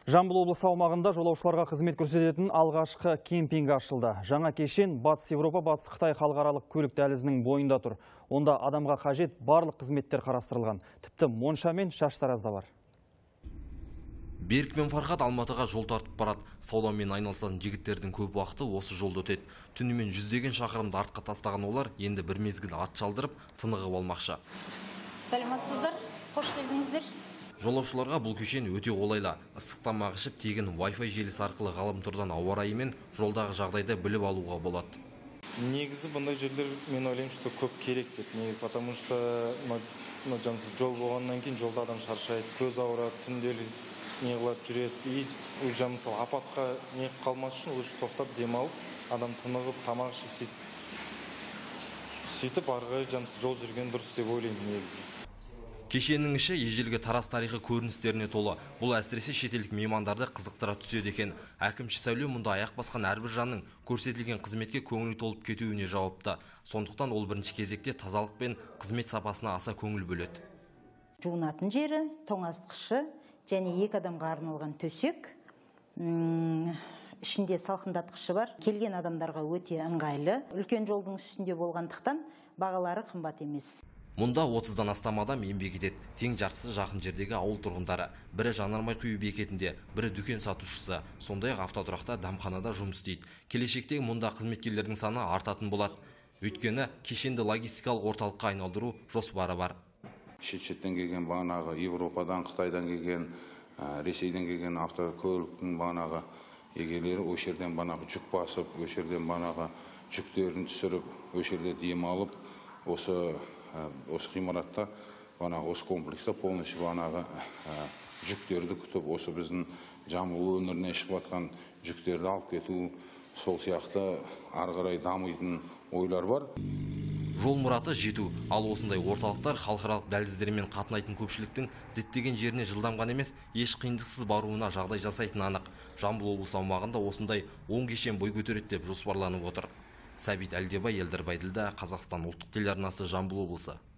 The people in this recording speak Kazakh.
Жамбыл облысы аумағында жолаушыларға қызмет көрсететін алғашқы кемпинг ашылды. Жаңа кешен Батыс Европа, Батыс Қытай халықаралық көлік дәлізінің бойында тұр. Онда адамға қажет барлық қызметтер қарастырылған. Тіпті монша мен шаштараз да бар. Берік пен Фархат Алматыға жол тартып барады. Саудамен айналысатын жігіттердің көп уақыты осы жолды өтеді. Түнімен жүздеген шақырымды артқа тастаған олар енді бір мезгіл ат шалдырып, тынығып алмақшы. Сәлеметсіздер, қош келдіңіздер. Жолаушыларға бұл кешен өте қолайлы. Ыстық тамақ ішіп, тегін Wi-Fi желісі арқылы ғаламтордан ауа райы мен жолдағы жағдайды біліп алуға болады. Негізі бұндай жерлер мен ойлаймын, что көп керек деп. Потому что жол болғаннан кейін жолда адам шаршайды, көз ауырады, түнделі неғылап жүреді. И мысалы апатқа неғып қалмас үшін лучше тоқтап демалып, адам тынығып, тамақ ішіп сөйтіп арғы жол жүрген дұрыс деп ойлаймын негізі. Кешеннің іші ежелгі Тараз тарихы көріністеріне толы. Бұл әсіресе шетелдік меймандарды қызықтыра түседі екен. Әкімші Сәуле мұнда аяқ басқан әрбір жанның көрсетілген қызметке көңілі толып кетуіне жауапты. Сондықтан ол бірінші кезекте тазалық пен қызмет сапасына аса көңіл бөледі. Жуынатын жері, тоңазытқышы және 2 адамға арналған төсек. Ішінде салқындатқышы бар. Келген адамдарға өте ыңғайлы. Үлкен жолдың үстінде болғандықтан бағалары қымбат емес. Мұнда 30-дан астам адам еңбек етеді. Тең жартысы жақын жердегі ауыл тұрғындары. Бірі жанармай құю бекетінде, бірі дүкен сатушысы, сондай-ақ автотұрақта, дәмханада жұмыс істейді. Келешектегі мұнда қызметкерлердің саны артатын болады. Өйткені кешенді логистикалық орталыққа айналдыру жоспары бар. Шет-шеттен келген бағанағы Европадан, Қытайдан келген, Ресейден келген автокөліктің бағанағы егелері осы жерден бағанағы жүк басып, осы жерден бағанағы жүктерін түсіріп, осы жерде дем алып, осы ғимаратта, осы комплекста полностью жүктерді күтіп, осы біздің Жамбыл өңіріне шығып жатқан жүктерді алып кету, сол сияқты ары қарай дамитын ойлар бар. Жол мұраты жету, ал осындай орталықтар халықаралық дәліздермен қатынайтын көпшіліктің діттеген жеріне жылдамған емес, еш қиындықсыз баруына жағдай жасайтын анық. Жамбыл облысы аумағында осындай 10 кешен бой көтереді деп жоспарланып отыр. Сәбит Әлдебай, Елдар Байділда, Қазақстан ұлттық телеарнасы, Жамбыл облысы.